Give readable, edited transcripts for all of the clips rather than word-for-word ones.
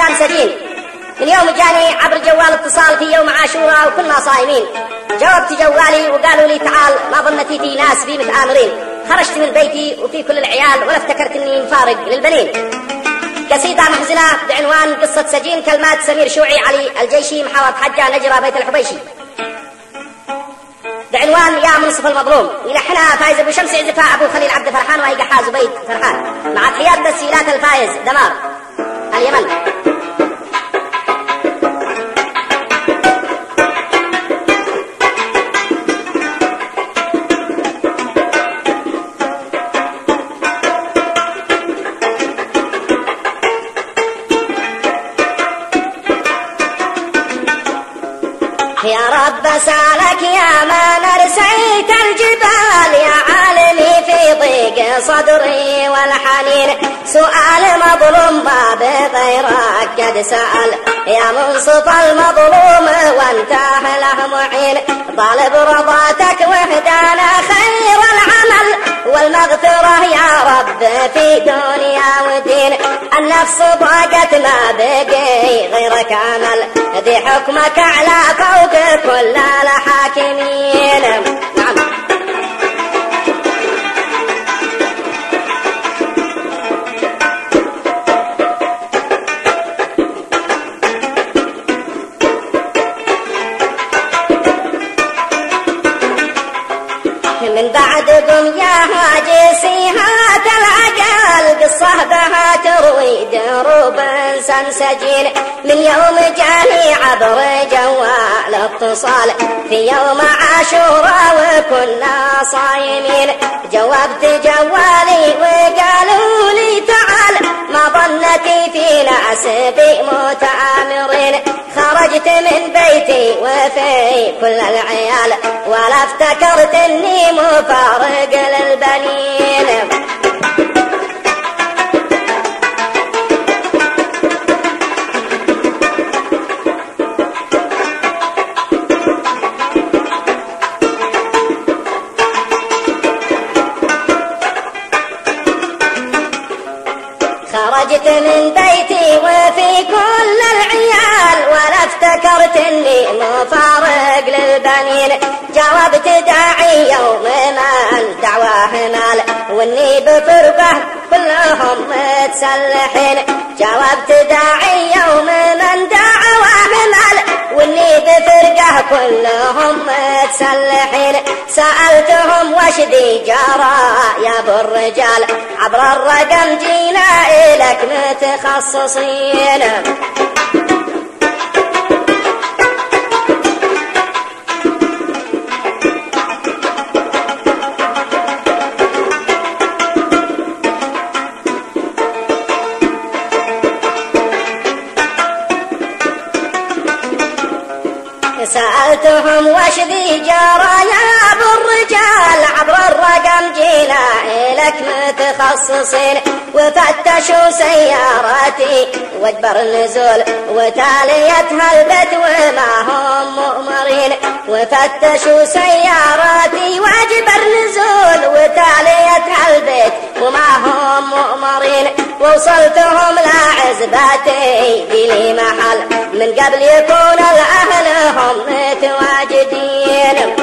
بستان سجين. من يوم جاني عبر جوال اتصال في يوم عاشوراء وكنا صائمين، جاوبت جوالي وقالوا لي تعال، ما ظنتي في ناس بي متآمرين. خرجت من بيتي وفي كل العيال ولا افتكرت اني مفارق للبنين. قصيدة محزنة بعنوان قصة سجين، كلمات سمير شوعي علي الجيشي، محافظة حجة نجرة بيت الحبيشي، بعنوان يا منصف المظلوم. يلحنها فايز ابو شمس، عزفها ابو خليل عبد فرحان، وهيقى حاز بيت فرحان، مع تحيات تسجيلات الفايز دمار اليمن. يا رب سالك يا من ارسيت الجبال، يا عالمي في ضيق صدري والحنين، سؤال مظلوم ما بغيرك قد سأل، يا منصف المظلوم وانت له معين، طالب رضاتك وحدانا خير العمل والمغفرة يا رب في دنيا ودين، النفس ضاقت ما بقي غيرك عمل، ذي حكمك على فوق كل الحاكمين. نعم. من بعدكم يا هاجسي هات العقل، قصة بها تروي دروب انسان سجين، من يوم جاني عبر جوال اتصال في يوم عاشوراء وكنا صايمين، جاوبت جوالي وقالوا لي تعال، ما ظنتي في ناس بي متآمرين، خرجت من بيتي وفي كل العيال ولا افتكرت اني مفارق للبنين. خرجت من بيتي وفي كل العيال ولا افتكرت اني مفارق للبنين، جاوبت داعي يوم من دعواه مال، واني بفرقه كلهم متسلحين، جاوبت داعي يوم من دعواه مال، واني بفرقه كلهم متسلحين، سألتهم وش ذي جرى يا ابو الرجال، عبر الرقم جينا إلك متخصصين. سألتهم وش ذي جرى يا ابو الرجال، عبر الرقم جينا إلك متخصصين، وفتشوا سياراتي واجبر النزول وتاليتها البيت وما هم مؤمرين، وفتشوا سياراتي واجبر نزول وتاليتها البيت وما هم مؤمرين، ووصلتهم لعزباتي بلي محل من قبل يكون الأهل هم متواجدين.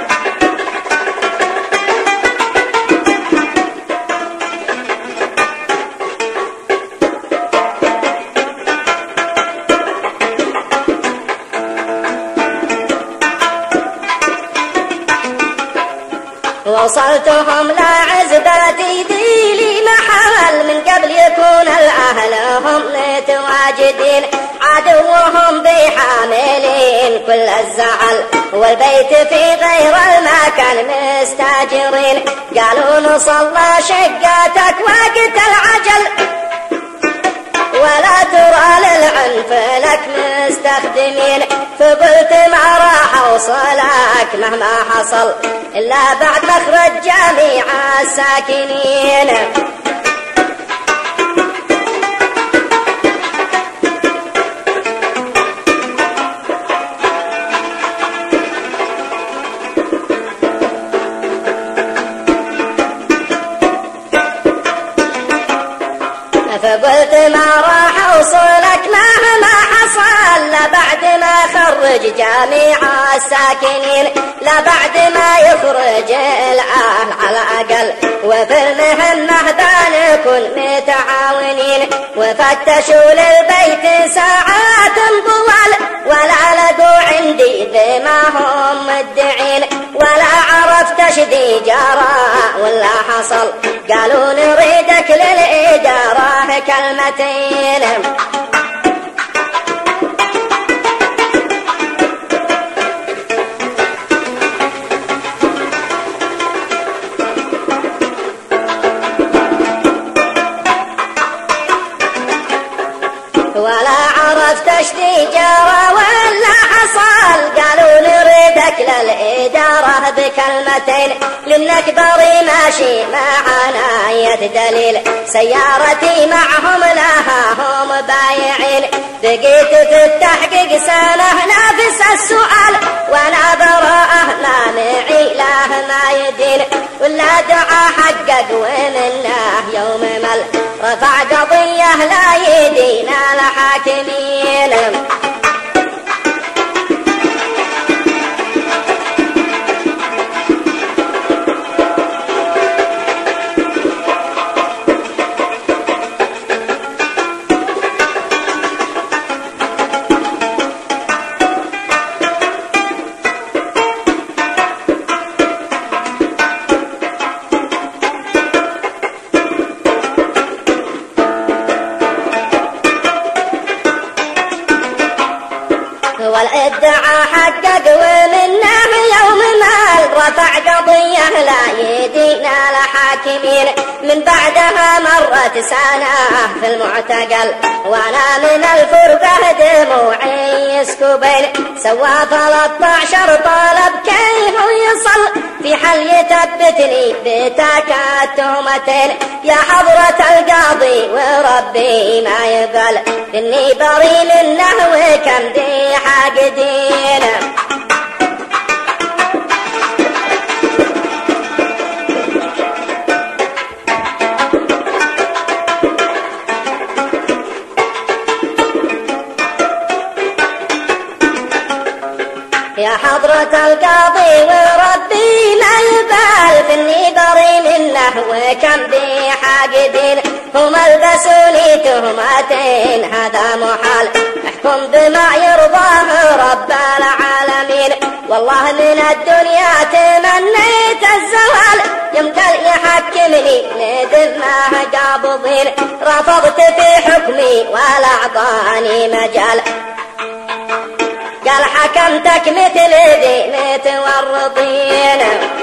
وصلتهم لعزباتي ذي محل من قبل يكون الأهل هم متواجدين، عدوهم بحاملين كل الزعل والبيت في غير المكان مستاجرين، قالوا نصلى شقاتك وقت العجل ولا ترى للعنف لك مستخدمين، فقلت ما راح اوصلك مهما حصل إلا بعد مخرج جميع الساكنين. قلت ما راح أوصلك مهما حصل، لا بعد ما خرج جميع الساكنين، لا بعد ما يخرج الأهل على أقل، وفي المهمة بنكون متعاونين، وفتشوا للبيت ساعات طوال، ولا لقوا عندي بما هم مدعين، ولا عرفت اشدي جرى ولا حصل، قالوا نريدك للإدارة كلمتين. ولا عرفت اشتي جرى ولا حصل، قالوا نريدك للإدارة بكلمتين، للنكبري ماشي معنا يدليل، سيارتي معهم لها هم بايعين، بقيت في التحقيق سنة نافس السؤال، وانا براءه ما معي له ما يدين، ولا دعا حقق ومنه يوم مل، رفع قضية لا يدين الحاكمين. والادعاء حقق ومنه يوم مال، رفع قضية لا يدين الحاكمين، من بعدها مرت سنة في المعتقل، وانا من الفرقة دموعي يسكبين، سوى 13 طلب كيف يصل، في حل يثبتني بتاك التهمتين، يا حضرة القاضي وربي ما يقبل، إني بري منه وكم دي حاقدين. يا حضرة القاضي وربي ما يبال، فني بري منه وكم دي حاقدين، هم البسوني تهمتين هذا محال، احكم بما يرضاه رب العالمين، والله من الدنيا تمنيت الزوال، يمكن يحكمني لذمه قابضين، رفضت في حكمي ولا اعطاني مجال، قال حكمتك مثل ذي متورطين.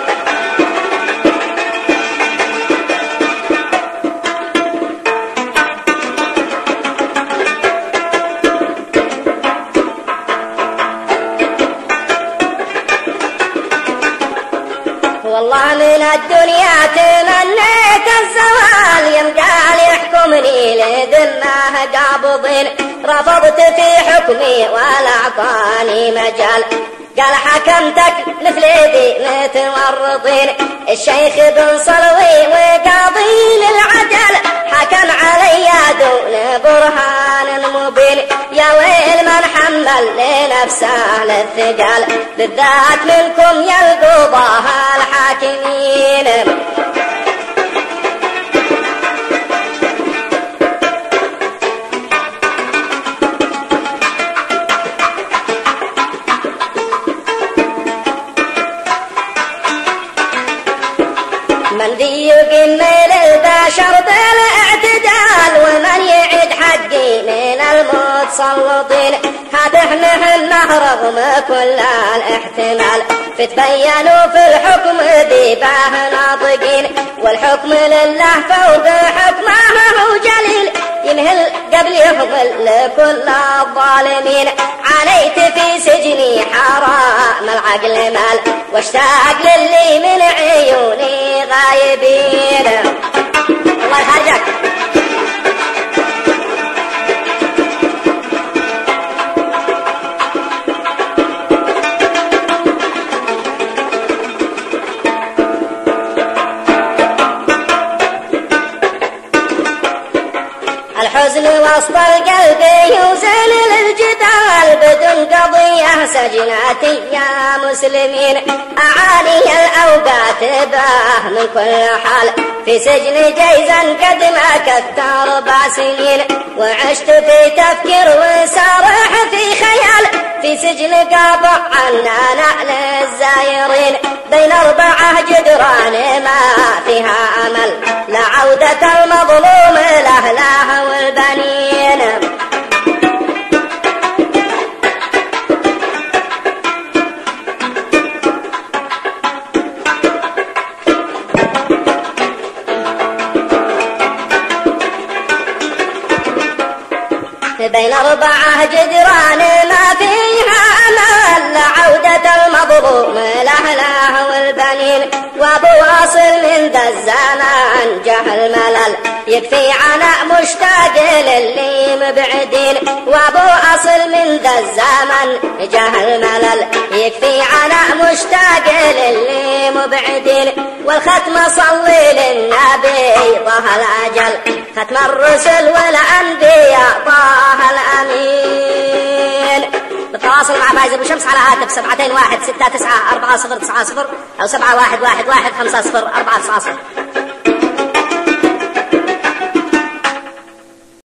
والله من الدنيا تمنيت الزوال، يوم قال يحكمني لذمه قابضين، رفضت في حكمي ولا اعطاني مجال، قال حكمتك مثل ذي متورطين، الشيخ بن صلوي وقاضي للعدل، حكم علي دون برهان مبين، يا ويل من حمل لنفسه للثقال، بالذات منكم يا القضاة الحاكمين. من ذي يقمل البشر بالاعتدال، ومن يعد حقي من المتسلطين، هذا احنا رغم كل الاحتمال، فتبينوا في الحكم ذباه ناطقين، والحكم لله فوق حكمه هو جليل، ينهل قبل يهمل لكل الظالمين، عانيت في سجني حرام العقل مال، واشتاق للي من عيوني غايبين. الله يخرجك. لجناتي يا مسلمين، أعاني الأوقات باه من كل حال، في سجن جيزا قد ما كثت 4 سنين، وعشت في تفكير وسارح في خيال، في سجن قاطع عنا نعل الزايرين، بين 4 جدران ما فيها أمل، لعودة المظلوم لأهله والبنين. بين 4 جدران ما فيها أمل، لعودة المظلوم لأهله والبنين، وابو واصل من ذا الزمان جه الملل، يكفي عناء مشتاق للي مبعدين، وابو اصل من ذا الزمن جه الملل، يكفي عناء مشتاق للي مبعدين، والختم صلي للنبي طه الأجل، ختم الرسل والأنبياء طه الأمين. بالتواصل مع فايز أبو شمس على هاتف 721 694 4090 أو 7111 50 490.